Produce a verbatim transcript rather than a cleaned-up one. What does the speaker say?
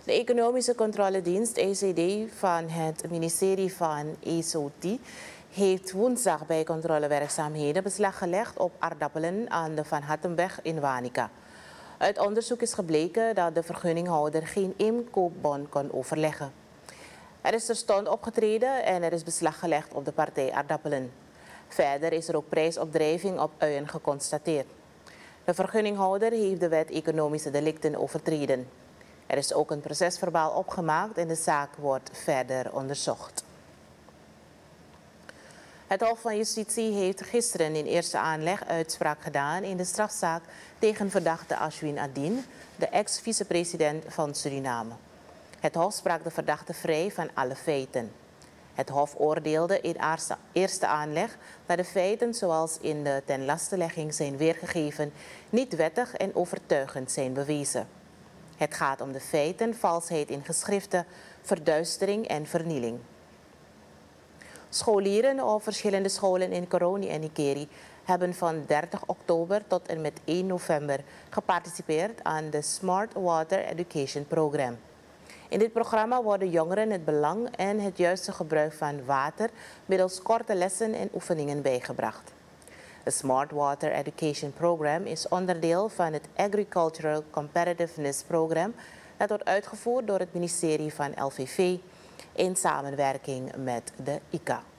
De Economische Controledienst E C D van het ministerie van E S O T heeft woensdag bij controlewerkzaamheden beslag gelegd op aardappelen aan de Van Hattenweg in Wanica. Uit onderzoek is gebleken dat de vergunninghouder geen inkoopbon kon overleggen. Er is terstond opgetreden en er is beslag gelegd op de partij aardappelen. Verder is er ook prijsopdrijving op uien geconstateerd. De vergunninghouder heeft de wet economische delicten overtreden. Er is ook een procesverbaal opgemaakt en de zaak wordt verder onderzocht. Het Hof van Justitie heeft gisteren in eerste aanleg uitspraak gedaan in de strafzaak tegen verdachte Ashwin Adin, de ex-vicepresident van Suriname. Het Hof sprak de verdachte vrij van alle feiten. Het Hof oordeelde in eerste aanleg dat de feiten zoals in de tenlastelegging zijn weergegeven niet wettig en overtuigend zijn bewezen. Het gaat om de feiten valsheid in geschriften, verduistering en vernieling. Scholieren op verschillende scholen in Koroni en Ikeri hebben van dertig oktober tot en met één november geparticipeerd aan de Smart Water Education Program. In dit programma worden jongeren het belang en het juiste gebruik van water middels korte lessen en oefeningen bijgebracht. De Smart Water Education Program is onderdeel van het Agricultural Competitiveness Program dat wordt uitgevoerd door het ministerie van L V V in samenwerking met de I C A.